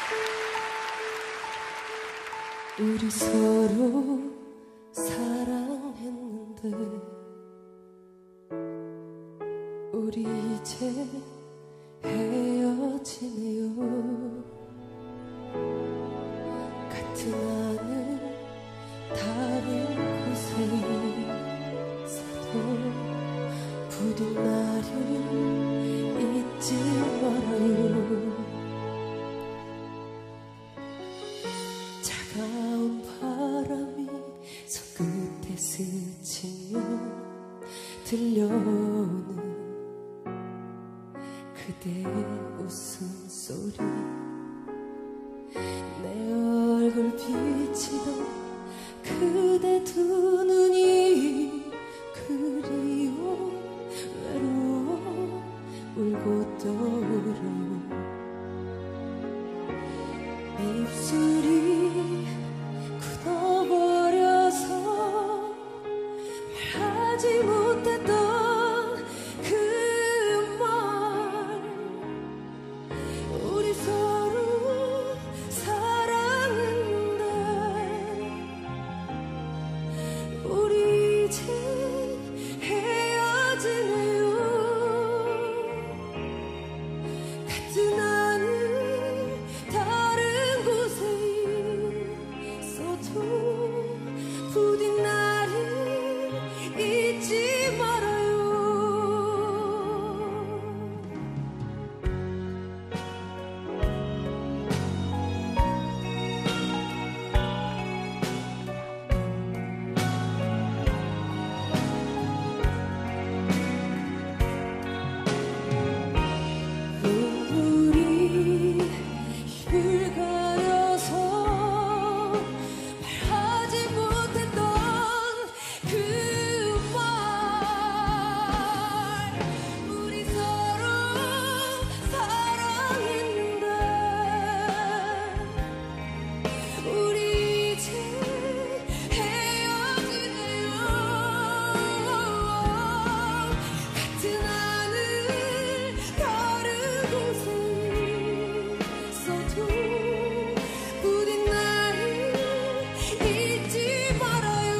우리 서로 사랑했는데 우리 이제 헤어지네요. 같은 하늘 다른 곳에서도 부디 나를 잊지 말아요. 차가운 바람이 손끝에 스치면 들려오는 그대의 웃음소리, 내 얼굴 비치던 그대 두 눈이 그리워 외로워 울고 떠오르요. 내 입술이 굳어버려서 말하지 못했던 그 말, 우리 서로 사랑했는데 우리 이제 헤어지네요. 같은 하늘 다른 곳에 있어도 부디 나를 잊지 말아요. 눈물이 입을 가려서 말하지 못했던 그 말, 우리 서로 사랑했는데 우리 이제 헤어지네요. 같은 하늘 다른 곳에 있어도 부디 나를 잊지 말아요.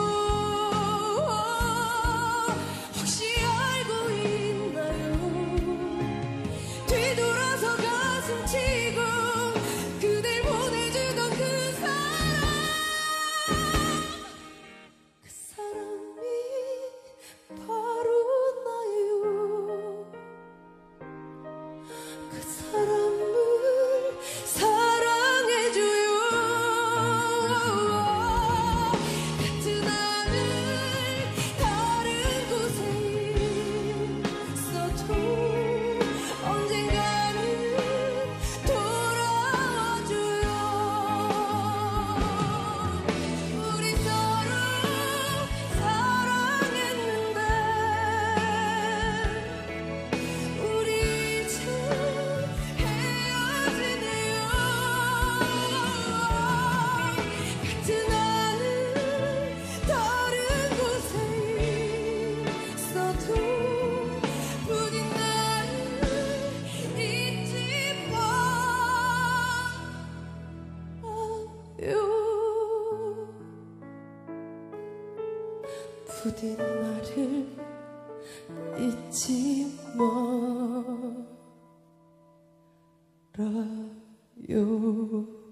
혹시 알고 있나요? 뒤돌아서 가슴 치고 그댈 보내주던 그 사람이 바로 나예요. 그 사람을 사랑해줘요. 같은 하늘 다른 곳에 있어도 언젠가는 돌아와줘요. 우리 서로 사랑했는데 우리 이제 헤어지네요. 같은 하늘 다른 곳에 있어도 부디 나를 잊지 마요. 부디 나를 잊지 말아요.